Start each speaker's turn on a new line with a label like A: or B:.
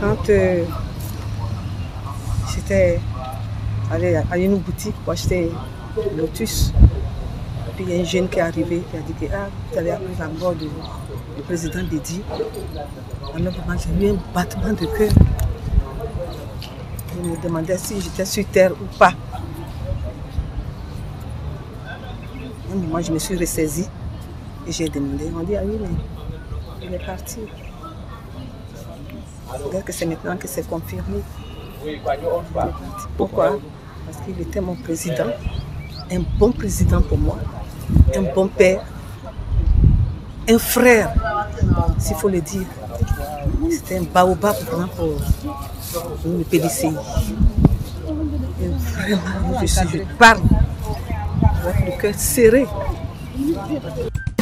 A: quand j'étais allée à une boutique pour acheter Lotus, puis il y a un jeune qui est arrivé qui a dit que vous allez appeler la mort du président Bédi. Alors vraiment, j'ai eu un battement de cœur. Je me demandais si j'étais sur terre ou pas. À un moment, je me suis ressaisie et j'ai demandé. On dit, ah oui, mais il est parti. Peut-être que c'est maintenant que c'est confirmé. Pourquoi? Parce qu'il était mon président, un bon président pour moi, un bon père, un frère, s'il faut le dire. C'était un baobab vraiment pour le PDCI. Et vraiment, je parle avec le cœur serré.